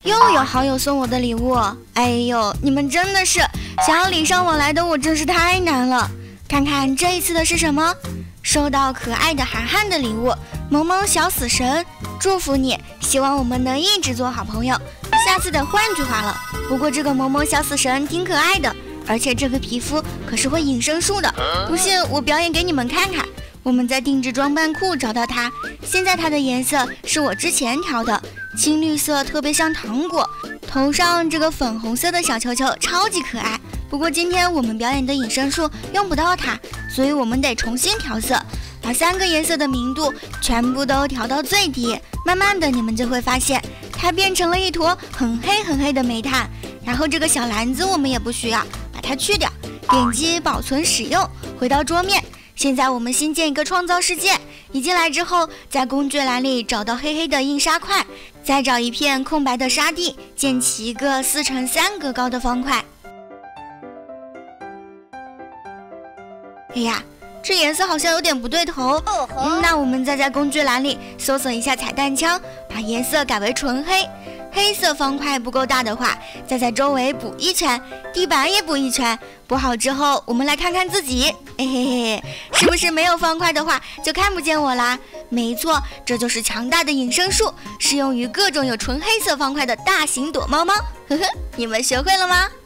又有好友送我的礼物，哎呦，你们真的是想要礼尚往来的我真是太难了。看看这一次的是什么？收到可爱的涵涵的礼物，萌萌小死神，祝福你，希望我们能一直做好朋友。下次得换句话了，不过这个萌萌小死神挺可爱的，而且这个皮肤可是会隐身术的，不信我表演给你们看看。我们在定制装扮库找到它，现在它的颜色是我之前调的，青绿色特别像糖果，头上这个粉红色的小球球超级可爱。不过今天我们表演的隐身术用不到它，所以我们得重新调色，把3个颜色的明度全部都调到最低，慢慢的你们就会发现它变成了一坨很黑很黑的煤炭。然后这个小篮子我们也不需要，把它去掉，点击保存使用，回到桌面。现在我们新建一个创造世界，一进来之后，在工具栏里找到黑黑的印刷块，再找一片空白的沙地，建起一个4×3格高的方块。哎呀，这颜色好像有点不对头，那我们再在工具栏里搜索一下彩蛋枪，把颜色改为纯黑。黑色方块不够大的话，再在周围补1圈，地板也补1圈。补好之后，我们来看看自己，嘿嘿嘿，是不是没有方块的话就看不见我啦？没错，这就是强大的隐身术，适用于各种有纯黑色方块的大型躲猫猫。呵呵，你们学会了吗？